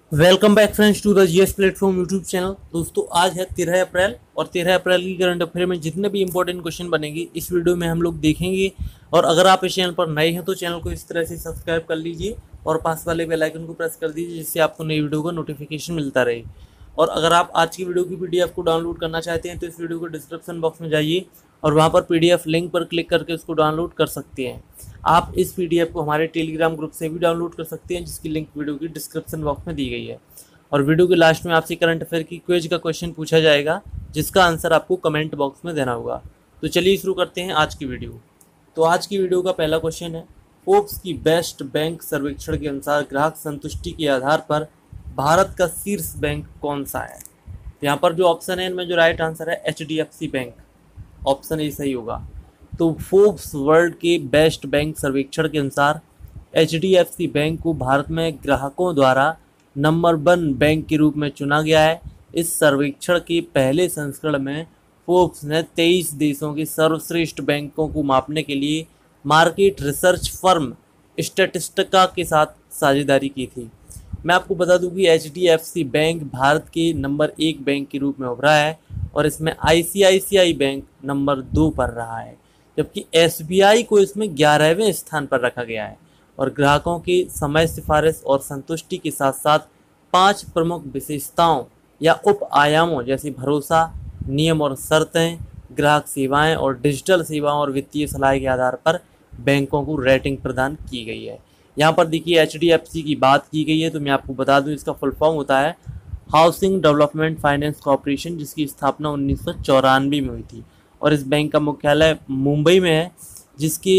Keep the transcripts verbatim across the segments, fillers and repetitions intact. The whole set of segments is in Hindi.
Welcome back friends to the GS platform YouTube channel. दोस्तों आज है तेरह अप्रैल और तेरह अप्रैल की करंट अफेयर में जितने भी इंपॉर्टेंट क्वेश्चन बनेंगे इस वीडियो में हम लोग देखेंगे। और अगर आप इस चैनल पर नए हैं तो चैनल को इस तरह से सब्सक्राइब कर लीजिए और पास वाले बेल आइकन को प्रेस कर दीजिए जिससे आपको नई वीडियो का नोटिफिकेशन मिलता रहे। और अगर आप आज की वीडियो की पीडीएफ को डाउनलोड करना चाहते हैं तो इस वीडियो को डिस्क्रिप्शन बॉक्स में जाइए और वहाँ पर पीडीएफ लिंक पर क्लिक करके उसको डाउनलोड कर सकते हैं। आप इस पीडीएफ को हमारे टेलीग्राम ग्रुप से भी डाउनलोड कर सकते हैं जिसकी लिंक वीडियो की डिस्क्रिप्शन बॉक्स में दी गई है। और वीडियो के लास्ट में आपसे करंट अफेयर की क्विज का क्वेश्चन पूछा जाएगा जिसका आंसर आपको कमेंट बॉक्स में देना होगा। तो चलिए शुरू करते हैं आज की वीडियो। तो आज की वीडियो का पहला क्वेश्चन है, फोर्ब्स की बेस्ट बैंक सर्वेक्षण के अनुसार ग्राहक संतुष्टि के आधार पर भारत का शीर्ष बैंक कौन सा है। तो यहाँ पर जो ऑप्शन है इनमें जो राइट आंसर है H D F C bank, option A सही होगा। तो फोर्ब्स वर्ल्ड के बेस्ट बैंक सर्वेक्षण के अनुसार H D F C bank को भारत में ग्राहकों द्वारा नंबर वन बैंक के रूप में चुना गया है। इस सर्वेक्षण के पहले संस्करण में फोर्ब्स ने तेईस देशों के सर्वश्रेष्ठ बैंकों को मापने के लिए मार्केट रिसर्च फर्म स्टैटिस्टिका के साथ साझेदारी की थी। मैं आपको बता दूं कि H D F C bank Bharat के नंबर एक बैंक के रूप में उभरा है और इसमें आई सी आई सी आई बैंक नंबर दो पर रहा है, जबकि एस बी आई को इसमें ग्यारहवें स्थान पर रखा गया है। और ग्राहकों की समय सिफारिश और संतुष्टि के साथ साथ पांच प्रमुख विशेषताओं या उप आयामों जैसे भरोसा, नियम और शर्तें, ग्राहक सेवाएं और डिजिटल सेवाओं और वित्तीय सलाह के आधार पर बैंकों को रेटिंग प्रदान की गई है। यहाँ पर देखिए एच डी एफ सी की बात की गई है तो मैं आपको बता दूं इसका फुल फॉर्म होता है हाउसिंग डेवलपमेंट फाइनेंस कॉर्पोरेशन, जिसकी स्थापना उन्नीस सौ चौरानवे में हुई थी। और इस बैंक का मुख्यालय मुंबई में है, जिसकी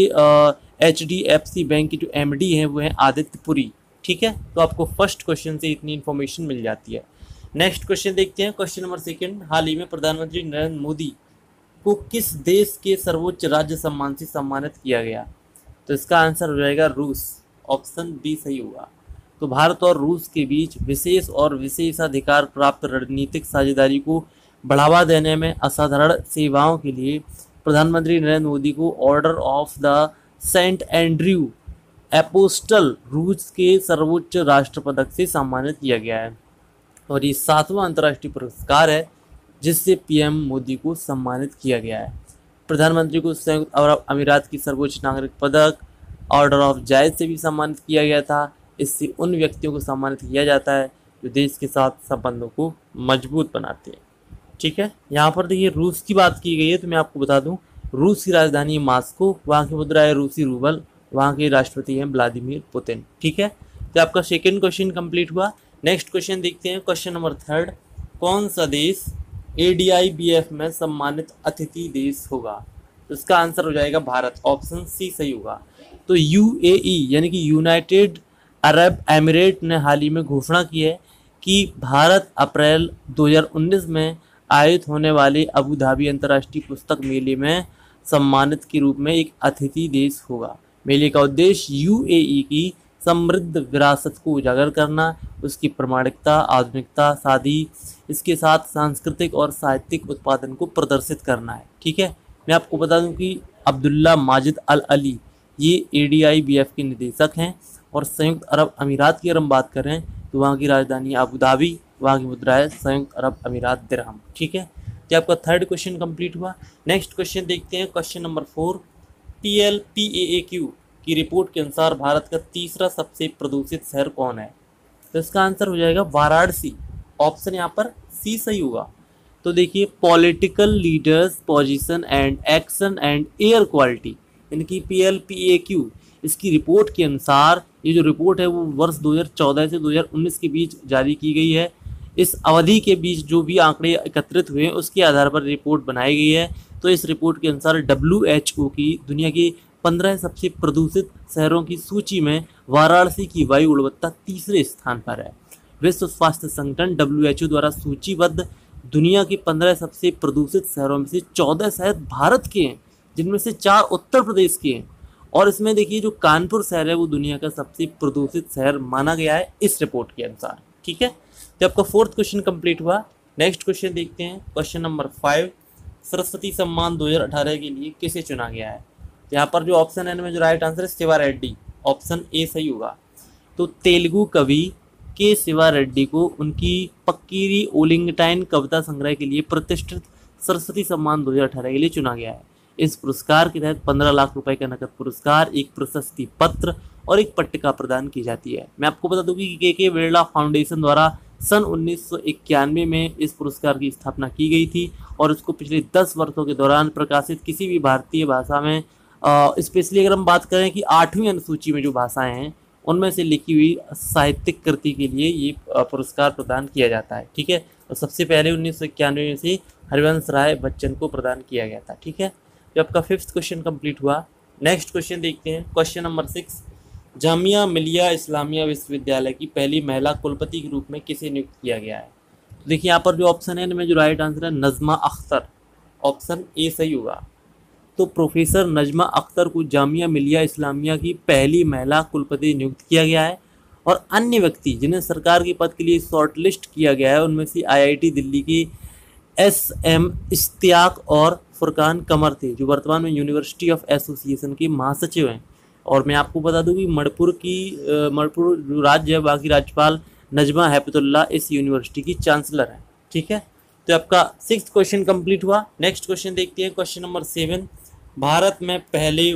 H D F C bank की जो एम डी है वो है आदित्य पुरी। ठीक है, तो आपको फर्स्ट क्वेश्चन से इतनी इन्फॉर्मेशन मिल जाती है। नेक्स्ट क्वेश्चन देखते हैं, क्वेश्चन नंबर सेकंड, हाल ही में प्रधानमंत्री नरेंद्र मोदी को किस देश के सर्वोच्च राज्य सम्मान से सम्मानित किया गया। तो इसका आंसर हो जाएगा रूस, ऑप्शन बी सही होगा। तो भारत और रूस के बीच विशेष और विशेषाधिकार प्राप्त रणनीतिक साझेदारी को बढ़ावा देने में असाधारण सेवाओं के लिए प्रधानमंत्री नरेंद्र मोदी को order of the Saint Andrew apostle रूस के सर्वोच्च राष्ट्र पदक से सम्मानित किया गया है। और ये सातवां अंतर्राष्ट्रीय पुरस्कार है जिससे पीएम मोदी को सम्मानित किया गया है। प्रधानमंत्री को संयुक्त अरब अमीरात की सर्वोच्च नागरिक पदक ऑर्डर ऑफ जायद से भी सम्मानित किया गया था। इससे उन व्यक्तियों को सम्मानित किया जाता है जो देश के साथ संबंधों को मजबूत बनाते हैं। ठीक है, यहाँ पर देखिए रूस की बात की गई है तो मैं आपको बता दूं रूस की राजधानी है मास्को, वहाँ की मुद्रा है रूसी रूबल, वहाँ के राष्ट्रपति हैं व्लादिमीर पुतिन। ठीक है, तो आपका सेकेंड क्वेश्चन कंप्लीट हुआ। नेक्स्ट क्वेश्चन देखते हैं, क्वेश्चन नंबर थर्ड, कौन सा देश A D I B F में सम्मानित अतिथि देश होगा। तो इसका आंसर हो जाएगा भारत, ऑप्शन सी सही होगा। तो यू ए ई यानी कि यूनाइटेड अरब एमिरेट ने हाल ही में घोषणा की है कि भारत अप्रैल दो हज़ार उन्नीस में आयोजित होने वाले अबू धाबी अंतर्राष्ट्रीय पुस्तक मेले में सम्मानित के रूप में एक अतिथि देश होगा। मेले का उद्देश्य यू ए ई की समृद्ध विरासत को उजागर करना, उसकी प्रामाणिकता, आधुनिकता, शादी, इसके साथ सांस्कृतिक और साहित्यिक उत्पादन को प्रदर्शित करना है। ठीक है, मैं आपको बता दूं कि अब्दुल्ला माजिद अल अली ये A D I B F के निदेशक हैं। और संयुक्त अरब अमीरात की अगर हम बात करें तो वहाँ की राजधानी अबू धाबी, वहाँ की मुद्रा है संयुक्त अरब अमीरात दिरहम। ठीक है, तो आपका थर्ड क्वेश्चन कंप्लीट हुआ। नेक्स्ट क्वेश्चन देखते हैं, question number four, P L P A A Q की रिपोर्ट के अनुसार भारत का तीसरा सबसे प्रदूषित शहर कौन है। तो इसका आंसर हो जाएगा वाराणसी, ऑप्शन यहाँ पर सी सही होगा। तो देखिए political leaders position and action and air quality इनकी P L P A Q इसकी रिपोर्ट के अनुसार, ये जो रिपोर्ट है वो वर्ष दो हज़ार चौदह से दो हज़ार उन्नीस के बीच जारी की गई है। इस अवधि के बीच जो भी आंकड़े एकत्रित हुए हैं उसके आधार पर रिपोर्ट बनाई गई है। तो इस रिपोर्ट के अनुसार डब्ल्यू एच ओ की दुनिया के पंद्रह सबसे प्रदूषित शहरों की सूची में वाराणसी की वायु गुणवत्ता तीसरे स्थान पर है। विश्व स्वास्थ्य संगठन डब्ल्यू एच ओ द्वारा सूचीबद्ध दुनिया के पंद्रह सबसे प्रदूषित शहरों में से चौदह शहर भारत के हैं, जिनमें से चार उत्तर प्रदेश के हैं। और इसमें देखिए जो कानपुर शहर है वो दुनिया का सबसे प्रदूषित शहर माना गया है इस रिपोर्ट के अनुसार। ठीक है, तो आपका फोर्थ क्वेश्चन कंप्लीट हुआ। नेक्स्ट क्वेश्चन देखते हैं, क्वेश्चन नंबर फाइव, सरस्वती सम्मान दो हज़ार अठारह के लिए किसे चुना गया है। यहाँ पर जो ऑप्शन है इनमें जो राइट आंसर है शिवा रेड्डी, ऑप्शन ए सही होगा। तो तेलुगु कवि के शिवा रेड्डी को उनकी पक्कीरी ओलिंगटाइन कविता संग्रह के लिए प्रतिष्ठित सरस्वती सम्मान दो हज़ार अठारह के लिए चुना गया है। इस पुरस्कार के तहत पंद्रह लाख रुपए का नकद पुरस्कार, एक प्रशस्ति पत्र और एक पट्टिका प्रदान की जाती है। मैं आपको बता दूं कि के के बिरला फाउंडेशन द्वारा सन उन्नीस सौ इक्यानवे में इस पुरस्कार की स्थापना की गई थी और इसको पिछले दस वर्षों के दौरान प्रकाशित किसी भी भारतीय भाषा में, स्पेशली अगर हम बात करें कि आठवीं अनुसूची में जो भाषाएं हैं उनमें से लिखी हुई साहित्यिक कृति के लिए ये पुरस्कार प्रदान किया जाता है। ठीक है, और सबसे पहले उन्नीस सौ इक्यानवे में से हरिवंश राय बच्चन को प्रदान किया गया था। ठीक है, तो आपका फिफ्थ क्वेश्चन कंप्लीट हुआ। नेक्स्ट क्वेश्चन देखते हैं, question number six. Jamia Millia Islamia विश्वविद्यालय की पहली महिला कुलपति के रूप में किसे नियुक्त किया गया है? तो देखिए यहाँ पर जो ऑप्शन है इनमें जो राइट आंसर है नजमा अख्तर, ऑप्शन ए सही होगा। तो प्रोफेसर नजमा अख्तर को जामिया मिलिया इस्लामिया की पहली महिला कुलपति नियुक्त किया गया है और अन्य व्यक्ति जिन्हें सरकार के पद के लिए शॉर्टलिस्ट किया गया है उनमें से आई आई टी दिल्ली के एस एम इश्तियाक और फुरकान कमर थे, जो वर्तमान में यूनिवर्सिटी ऑफ एसोसिएशन के महासचिव हैं। और मैं आपको बता दूं कि मणिपुर की मणिपुर जो राज्य है वहाँ की राज्यपाल नजमा हेपतुल्ला इस यूनिवर्सिटी की चांसलर है। ठीक है, तो आपका सिक्स्थ क्वेश्चन कंप्लीट हुआ। नेक्स्ट क्वेश्चन देखते हैं, क्वेश्चन नंबर सेवन। भारत में पहले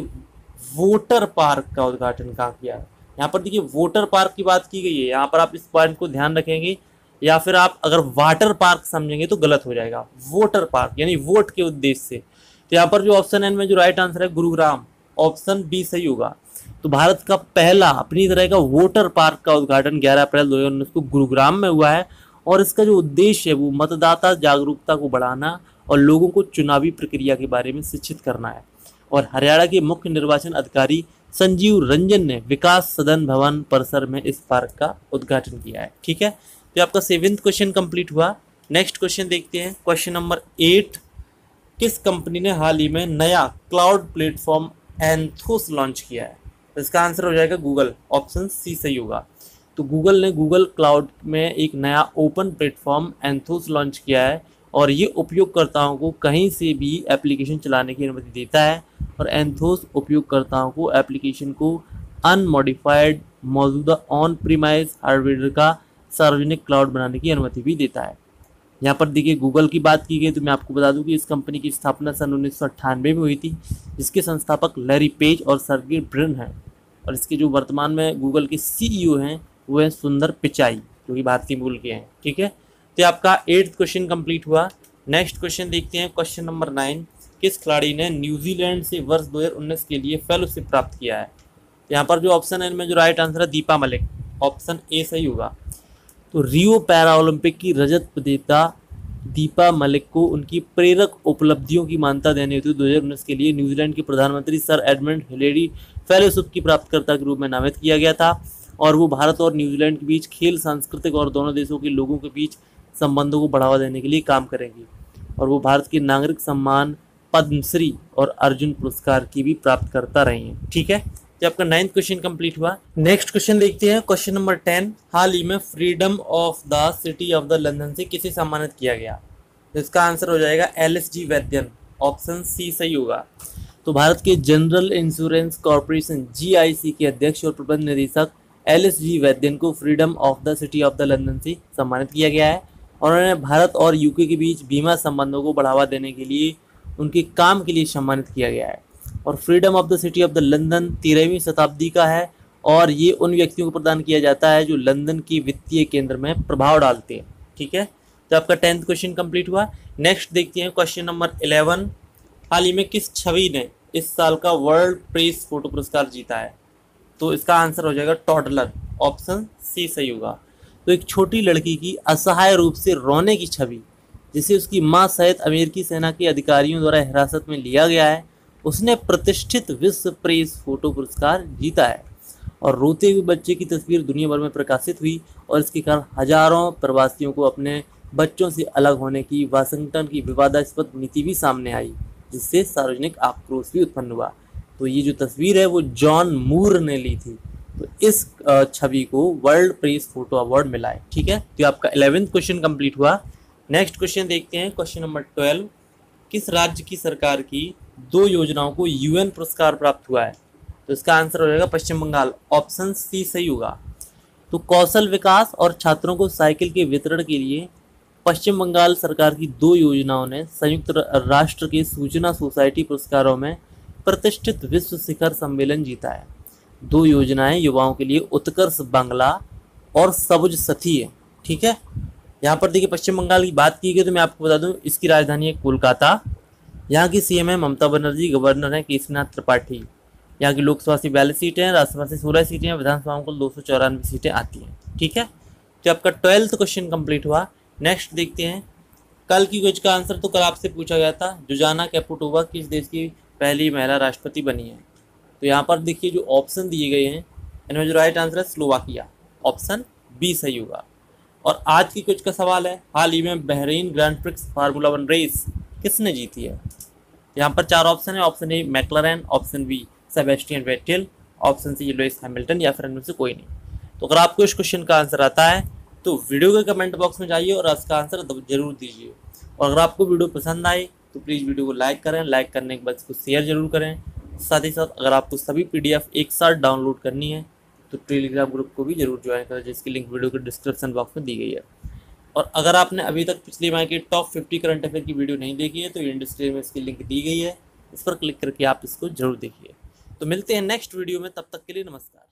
वोटर पार्क का उद्घाटन कहाँ किया है? यहाँ पर देखिए वोटर पार्क की बात की गई है, यहाँ पर आप इस पॉइंट को ध्यान रखेंगे, या फिर आप अगर वाटर पार्क समझेंगे तो गलत हो जाएगा। वोटर पार्क यानी वोट के उद्देश्य से। तो यहाँ पर जो ऑप्शन है इनमें जो राइट आंसर है गुरुग्राम, ऑप्शन बी सही होगा। तो भारत का पहला अपनी तरह का वोटर पार्क का उद्घाटन ग्यारह अप्रैल दो हज़ार उन्नीस को गुरुग्राम में हुआ है और इसका जो उद्देश्य है वो मतदाता जागरूकता को बढ़ाना और लोगों को चुनावी प्रक्रिया के बारे में शिक्षित करना है। और हरियाणा के मुख्य निर्वाचन अधिकारी संजीव रंजन ने विकास सदन भवन परिसर में इस पार्क का उद्घाटन किया है। ठीक है, तो आपका सेवेंथ क्वेश्चन कंप्लीट हुआ। नेक्स्ट क्वेश्चन देखते हैं, क्वेश्चन नंबर एट। किस कंपनी ने हाल ही में नया क्लाउड प्लेटफॉर्म एंथोस लॉन्च किया है? इसका आंसर हो जाएगा गूगल, ऑप्शन सी सही होगा। तो गूगल ने गूगल क्लाउड में एक नया ओपन प्लेटफॉर्म एंथोस लॉन्च किया है और ये उपयोगकर्ताओं को कहीं से भी एप्लीकेशन चलाने की अनुमति देता है और एंथोस उपयोगकर्ताओं को एप्लीकेशन को अनमॉडिफाइड मौजूदा ऑन प्रीमाइस हार्डवेयर का सार्वजनिक क्लाउड बनाने की अनुमति भी देता है। यहाँ पर देखिए गूगल की बात की गई तो मैं आपको बता दूं कि इस कंपनी की स्थापना सन उन्नीस सौ अट्ठानवे में हुई थी, जिसके संस्थापक लैरी पेज और सर्गे ब्रिन हैं और इसके जो वर्तमान में गूगल के सी ई ओ हैं वो है सुंदर पिचाई, जो कि भारतीय मूल के हैं। ठीक है, तो आपका एट्थ क्वेश्चन कंप्लीट हुआ। नेक्स्ट क्वेश्चन देखते हैं, क्वेश्चन नंबर नाइन। किस खिलाड़ी ने न्यूजीलैंड से वर्ष दो हज़ार उन्नीस के लिए फेलोशिप प्राप्त किया है? यहाँ पर जो ऑप्शन है इनमें जो राइट आंसर है दीपा मलिक, ऑप्शन ए सही होगा। तो रियो पैरा ओलंपिक की रजत विजेता दीपा मलिक को उनकी प्रेरक उपलब्धियों की मान्यता देने हेतु दो हज़ार उन्नीस के लिए न्यूजीलैंड के प्रधानमंत्री सर एडमंड हिलेरी फेलोशिप की प्राप्तकर्ता के रूप में नामित किया गया था और वो भारत और न्यूजीलैंड के बीच खेल, सांस्कृतिक और दोनों देशों के लोगों के बीच संबंधों को बढ़ावा देने के लिए काम करेंगी और वो भारत के नागरिक सम्मान पद्मश्री और अर्जुन पुरस्कार की भी प्राप्तकर्ता रही हैं। ठीक है, तो आपका नाइन्थ क्वेश्चन कंप्लीट हुआ। नेक्स्ट क्वेश्चन देखते हैं, क्वेश्चन नंबर टेन। हाल ही में freedom of the city of the London से किसे सम्मानित किया गया? इसका आंसर हो जाएगा L S G Vaidyan, option C सही होगा। तो भारत के general insurance corporation G I C के अध्यक्ष और प्रबंध निदेशक एल एस जी वैद्यन को freedom of the city of the London से सम्मानित किया गया है और उन्होंने भारत और यूके के बीच बीमा संबंधों को बढ़ावा देने के लिए उनके काम के लिए सम्मानित किया गया है। और freedom of the city of the London तेरहवीं शताब्दी का है और ये उन व्यक्तियों को प्रदान किया जाता है जो लंदन के वित्तीय केंद्र में प्रभाव डालते हैं। ठीक है, तो आपका टेंथ क्वेश्चन कंप्लीट हुआ। नेक्स्ट देखते हैं, क्वेश्चन नंबर इलेवन। हाल ही में किस छवि ने इस साल का वर्ल्ड प्रेस फोटो पुरस्कार जीता है? तो इसका आंसर हो जाएगा टॉडलर, ऑप्शन सी सही होगा। तो एक छोटी लड़की की असहाय रूप से रोने की छवि जिसे उसकी मां सहित अमेरिकी सेना के अधिकारियों द्वारा हिरासत में लिया गया है, उसने प्रतिष्ठित विश्व प्रेस फोटो पुरस्कार जीता है और रोते हुए बच्चे की तस्वीर दुनिया भर में प्रकाशित हुई और इसके कारण हजारों प्रवासियों को अपने बच्चों से अलग होने की वाशिंगटन की विवादास्पद नीति भी सामने आई, जिससे सार्वजनिक आक्रोश भी उत्पन्न हुआ। तो ये जो तस्वीर है वो जॉन मूर ने ली थी, तो इस छवि को वर्ल्ड प्रेस फोटो अवार्ड मिला है। ठीक है, तो आपका इलेवेंथ क्वेश्चन कंप्लीट हुआ। नेक्स्ट क्वेश्चन देखते हैं, क्वेश्चन नंबर ट्वेल्व। किस राज्य की सरकार की दो योजनाओं को यूएन पुरस्कार प्राप्त हुआ है? तो इसका आंसर हो जाएगा पश्चिम बंगाल, ऑप्शन सी सही होगा। तो कौशल विकास और छात्रों को साइकिल के वितरण के लिए पश्चिम बंगाल सरकार की दो योजनाओं ने संयुक्त राष्ट्र के सूचना सोसाइटी पुरस्कारों में प्रतिष्ठित विश्व शिखर सम्मेलन जीता है। दो योजनाएं युवाओं के लिए उत्कर्ष बांग्ला और सबुज सथी है। ठीक है, यहाँ पर देखिए पश्चिम बंगाल की बात की गई तो मैं आपको बता दूं इसकी राजधानी है कोलकाता। यहाँ की सीएम है ममता बनर्जी, गवर्नर है केशरीनाथ त्रिपाठी। यहाँ की लोकसभा से बयालीस सीटें हैं, राज्यसभा से सोलह सीटें हैं, विधानसभा में कुल दो सौ चौरानवे सीटें आती हैं। ठीक है, तो आपका ट्वेल्थ क्वेश्चन कंप्लीट हुआ। नेक्स्ट देखते हैं कल की क्विज का आंसर। तो कल आपसे पूछा गया था जुजाना कैपुटोवा किस देश की पहली महिला राष्ट्रपति बनी है। तो यहाँ पर देखिए जो ऑप्शन दिए गए हैं इनमें जो राइट आंसर है स्लोवाकिया, ऑप्शन बी सही होगा। और आज की क्विज का सवाल है हाल ही में Bahrain Grand Prix formula one race किसने जीती है। यहाँ पर चार ऑप्शन है, option A McLaren, option B Sebastian Vettel, option C Lewis Hamilton या फिर इनमें से कोई नहीं। तो अगर आपको इस क्वेश्चन का आंसर आता है तो वीडियो के कमेंट बॉक्स में जाइए और इसका आंसर जरूर दीजिए। और अगर आपको वीडियो पसंद आए तो प्लीज़ वीडियो को लाइक करें, लाइक करने के बाद इसको शेयर जरूर करें। साथ ही साथ अगर आपको सभी पीडीएफ एक साथ डाउनलोड करनी है तो टेलीग्राम ग्रुप को भी जरूर ज्वाइन करें जिसकी लिंक वीडियो के डिस्क्रिप्शन बॉक्स में दी गई है। और अगर आपने अभी तक पिछले माह के टॉप फिफ्टी करंट अफेयर की वीडियो नहीं देखी है तो इन डिस्क्रिप्शन में इसकी लिंक दी गई है, इस पर क्लिक करके आप इसको जरूर देखिए। तो मिलते हैं नेक्स्ट वीडियो में, तब तक के लिए नमस्कार।